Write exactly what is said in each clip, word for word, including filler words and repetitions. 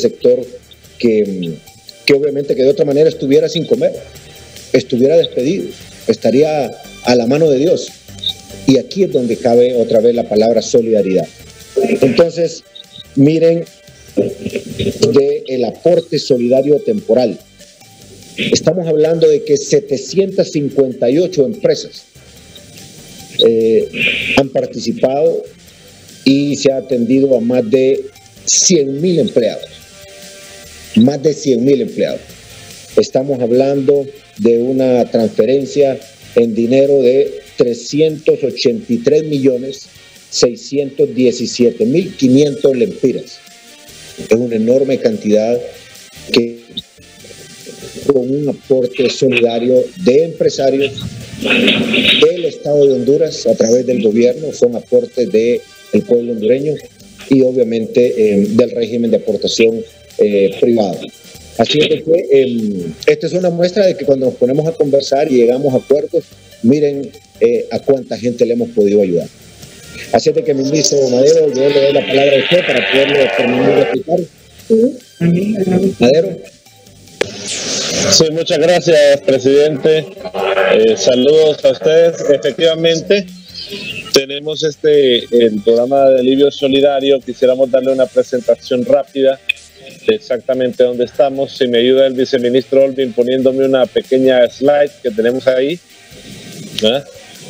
sector que, que obviamente que de otra manera estuviera sin comer, estuviera despedido, estaría a la mano de Dios. Y aquí es donde cabe otra vez la palabra solidaridad. Entonces, miren del aporte solidario temporal. Estamos hablando de que setecientas cincuenta y ocho empresas eh, han participado y se ha atendido a más de cien mil empleados. Más de cien mil empleados. Estamos hablando de una transferencia en dinero de trescientos ochenta y tres millones seiscientos diecisiete mil quinientos lempiras. Es una enorme cantidad que, con un aporte solidario de empresarios del Estado de Honduras a través del gobierno, son aportes del pueblo hondureño y obviamente eh, del régimen de aportación eh, privado. Así es que eh, esta es una muestra de que cuando nos ponemos a conversar y llegamos a acuerdos, miren eh, a cuánta gente le hemos podido ayudar. Así es de que, ministro Madero, yo le doy la palabra a usted para poderle terminar de explicar. Madero. Sí, muchas gracias, presidente. Eh, saludos a ustedes. Efectivamente, tenemos este el programa de alivio solidario. Quisiéramos darle una presentación rápida de exactamente dónde estamos. Si me ayuda el viceministro Olvin poniéndome una pequeña slide que tenemos ahí. ¿Ah?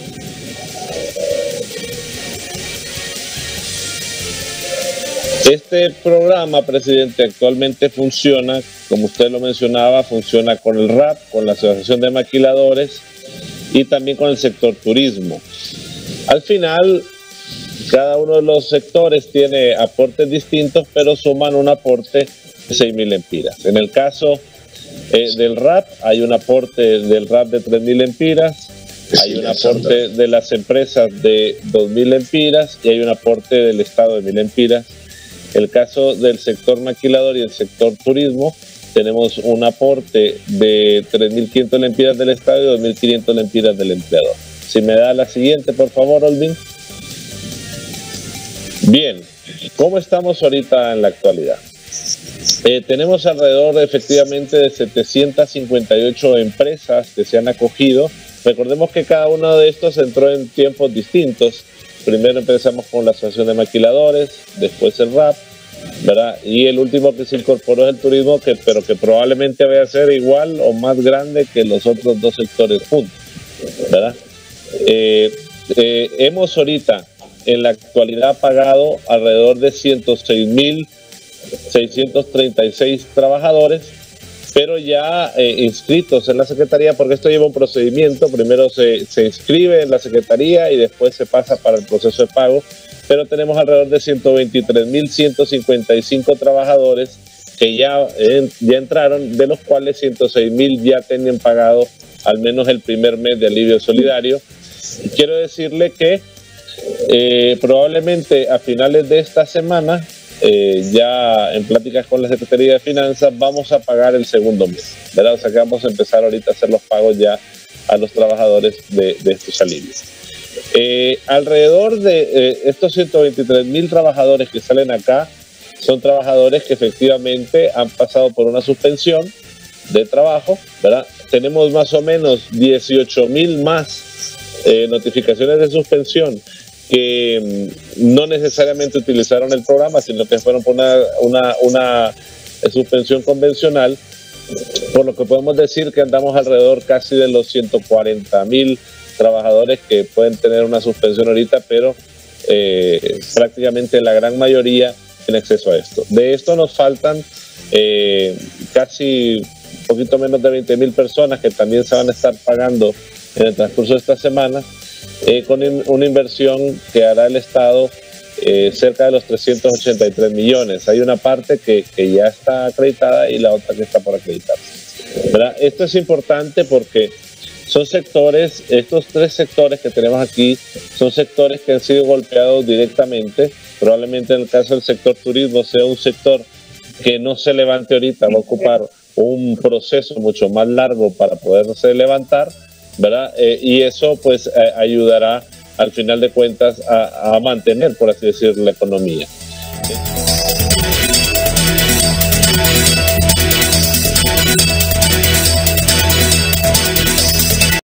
Este programa, presidente, actualmente funciona, como usted lo mencionaba, funciona con el R A P, con la Asociación de Maquiladores y también con el sector turismo. Al final, cada uno de los sectores tiene aportes distintos, pero suman un aporte de seis mil lempiras. En el caso eh, del R A P, hay un aporte del R A P de tres mil lempiras, hay un aporte de las empresas de dos mil lempiras y hay un aporte del Estado de mil lempiras. El caso del sector maquilador y el sector turismo, tenemos un aporte de tres mil quinientas lempiras del Estado y dos mil quinientas lempiras del empleador. Si me da la siguiente, por favor, Olvin. Bien, ¿cómo estamos ahorita en la actualidad? Eh, tenemos alrededor efectivamente de setecientas cincuenta y ocho empresas que se han acogido. Recordemos que cada uno de estos entró en tiempos distintos. Primero empezamos con la Asociación de Maquiladores, después el R A P, ¿verdad? Y el último que se incorporó es el turismo, que, pero que probablemente vaya a ser igual o más grande que los otros dos sectores juntos, ¿verdad? Eh, eh, hemos ahorita en la actualidad pagado alrededor de ciento seis mil seiscientos treinta y seis trabajadores, pero ya eh, inscritos en la Secretaría, porque esto lleva un procedimiento. Primero se, se inscribe en la Secretaría y después se pasa para el proceso de pago, pero tenemos alrededor de ciento veintitrés mil ciento cincuenta y cinco trabajadores que ya, eh, ya entraron, de los cuales ciento seis mil ya tenían pagado al menos el primer mes de alivio solidario. Y quiero decirle que eh, probablemente a finales de esta semana, Eh, ya en pláticas con la Secretaría de Finanzas, vamos a pagar el segundo mes, ¿verdad? O sea que vamos a empezar ahorita a hacer los pagos ya a los trabajadores de, de estos alivios. Eh, alrededor de eh, estos ciento veintitrés mil trabajadores que salen acá, son trabajadores que efectivamente han pasado por una suspensión de trabajo, ¿verdad? Tenemos más o menos dieciocho mil más eh, notificaciones de suspensión que no necesariamente utilizaron el programa, sino que fueron por una, una, una suspensión convencional, por lo que podemos decir que andamos alrededor casi de los ciento cuarenta mil trabajadores que pueden tener una suspensión ahorita, pero eh, prácticamente la gran mayoría tiene acceso a esto. De esto nos faltan eh, casi un poquito menos de veinte mil personas que también se van a estar pagando en el transcurso de esta semana, Eh, con in, una inversión que hará el Estado eh, cerca de los trescientos ochenta y tres millones. Hay una parte que, que ya está acreditada y la otra que está por acreditarse, ¿verdad? Esto es importante porque son sectores, estos tres sectores que tenemos aquí, son sectores que han sido golpeados directamente. Probablemente en el caso del sector turismo sea un sector que no se levante ahorita, va a ocupar un proceso mucho más largo para poderse levantar, ¿verdad? Eh, y eso pues eh, ayudará al final de cuentas a, a mantener, por así decirlo, la economía.